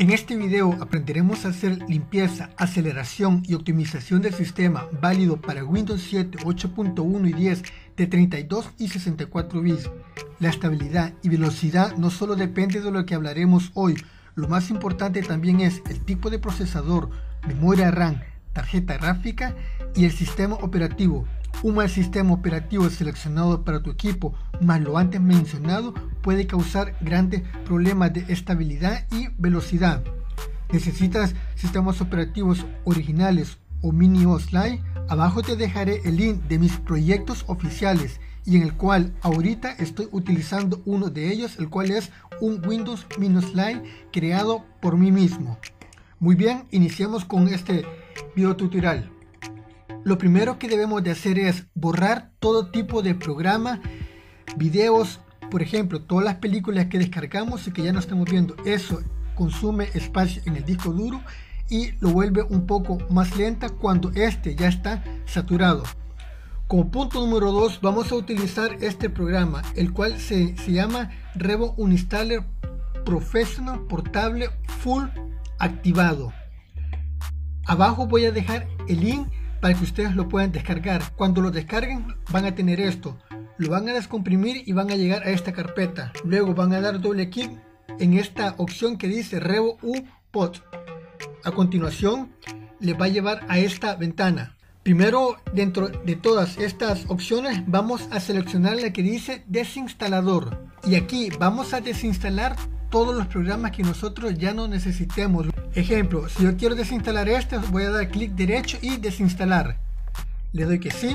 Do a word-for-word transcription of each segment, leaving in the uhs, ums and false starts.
En este video aprenderemos a hacer limpieza, aceleración y optimización del sistema válido para Windows siete, ocho punto uno y diez de treinta y dos y sesenta y cuatro bits. La estabilidad y velocidad no solo depende de lo que hablaremos hoy, lo más importante también es el tipo de procesador, memoria RAM, tarjeta gráfica y el sistema operativo. Un mal sistema operativo seleccionado para tu equipo, más lo antes mencionado, puede causar grandes problemas de estabilidad y velocidad. ¿Necesitas sistemas operativos originales o mini o slide? Abajo te dejaré el link de mis proyectos oficiales y en el cual ahorita estoy utilizando uno de ellos, el cual es un Windows Mini Slide creado por mí mismo. Muy bien, iniciamos con este video tutorial. Lo primero que debemos de hacer es borrar todo tipo de programa, videos, por ejemplo, todas las películas que descargamos y que ya no estamos viendo. Eso consume espacio en el disco duro y lo vuelve un poco más lenta cuando este ya está saturado. Como punto número dos vamos a utilizar este programa, el cual se, se llama Revo Uninstaller Professional Portable Full activado. Abajo voy a dejar el link para que ustedes lo puedan descargar. Cuando lo descarguen van a tener esto, lo van a descomprimir y van a llegar a esta carpeta. Luego van a dar doble clic en esta opción que dice Revo U P O T. A continuación les va a llevar a esta ventana. Primero, dentro de todas estas opciones vamos a seleccionar la que dice desinstalador y aquí vamos a desinstalar todos los programas que nosotros ya no necesitemos. Ejemplo, si yo quiero desinstalar este, voy a dar clic derecho y desinstalar. Le doy que sí.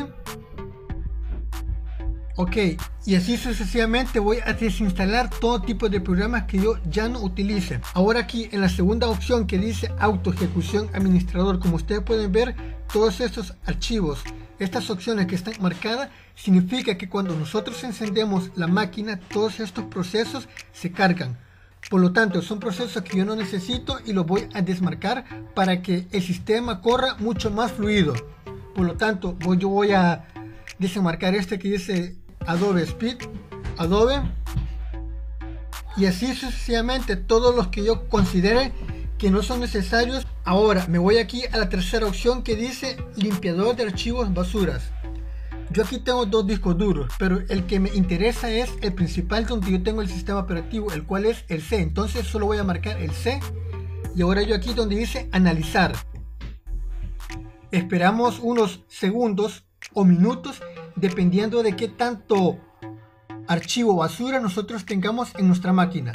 Ok, y así sucesivamente voy a desinstalar todo tipo de programas que yo ya no utilice. Ahora aquí en la segunda opción que dice auto ejecución administrador, como ustedes pueden ver, todos estos archivos, estas opciones que están marcadas, significa que cuando nosotros encendemos la máquina, todos estos procesos se cargan. Por lo tanto, son procesos que yo no necesito y los voy a desmarcar para que el sistema corra mucho más fluido. Por lo tanto, voy, yo voy a desmarcar este que dice Adobe Speed, Adobe, y así sucesivamente todos los que yo considere que no son necesarios. Ahora me voy aquí a la tercera opción que dice limpiador de archivos basuras. Yo aquí tengo dos discos duros, pero el que me interesa es el principal donde yo tengo el sistema operativo, el cual es el C. Entonces solo voy a marcar el C y ahora yo aquí donde dice analizar. Esperamos unos segundos o minutos dependiendo de qué tanto archivo basura nosotros tengamos en nuestra máquina.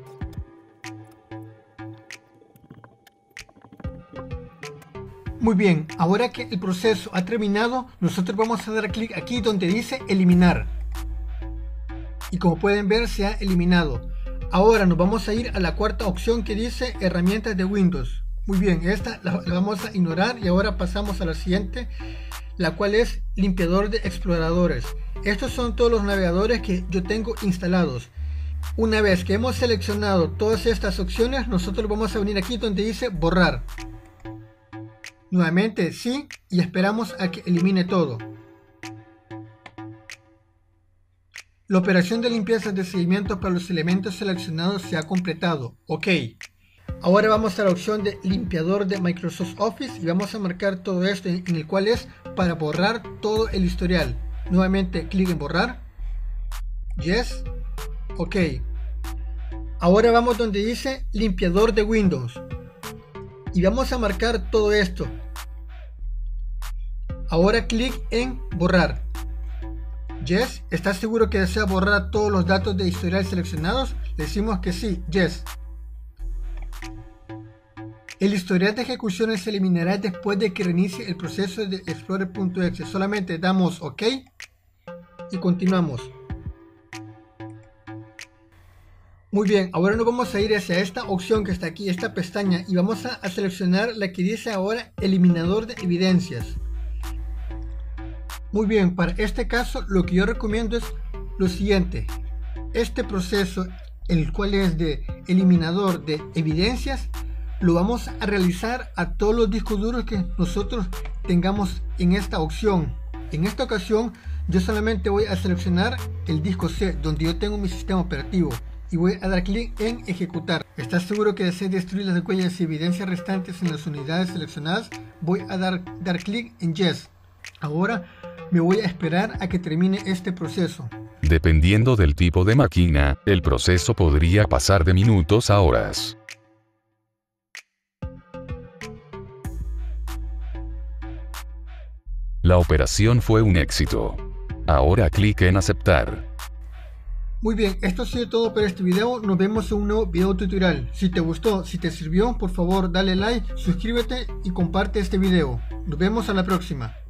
Muy bien, ahora que el proceso ha terminado, nosotros vamos a dar clic aquí donde dice eliminar. Y como pueden ver, se ha eliminado. Ahora nos vamos a ir a la cuarta opción que dice herramientas de Windows. Muy bien, esta la, la vamos a ignorar y ahora pasamos a la siguiente, la cual es limpiador de exploradores. Estos son todos los navegadores que yo tengo instalados. Una vez que hemos seleccionado todas estas opciones, nosotros vamos a venir aquí donde dice borrar. Nuevamente sí, y esperamos a que elimine todo. La operación de limpieza de seguimiento para los elementos seleccionados se ha completado. Ok. Ahora vamos a la opción de limpiador de Microsoft Office y vamos a marcar todo esto en el cual es para borrar todo el historial. Nuevamente clic en borrar. Yes. Ok. Ahora vamos donde dice limpiador de Windows. Y vamos a marcar todo esto. Ahora clic en borrar. Yes. ¿Estás seguro que desea borrar todos los datos de historial seleccionados? Le decimos que sí. Yes. El historial de ejecuciones se eliminará después de que reinicie el proceso de explorer punto exe. Solamente damos OK y continuamos. Muy bien, ahora nos vamos a ir hacia esta opción que está aquí, esta pestaña, y vamos a, a seleccionar la que dice ahora eliminador de evidencias. Muy bien, para este caso lo que yo recomiendo es lo siguiente. Este proceso, el cual es de eliminador de evidencias, lo vamos a realizar a todos los discos duros que nosotros tengamos en esta opción. En esta ocasión yo solamente voy a seleccionar el disco C, donde yo tengo mi sistema operativo, y voy a dar clic en ejecutar. ¿Estás seguro que deseas destruir las huellas y evidencias restantes en las unidades seleccionadas? Voy a dar, dar clic en Yes. Ahora me voy a esperar a que termine este proceso. Dependiendo del tipo de máquina, el proceso podría pasar de minutos a horas. La operación fue un éxito. Ahora clic en aceptar. Muy bien, esto ha sido todo por este video. Nos vemos en un nuevo video tutorial. Si te gustó, si te sirvió, por favor dale like, suscríbete y comparte este video. Nos vemos a la próxima.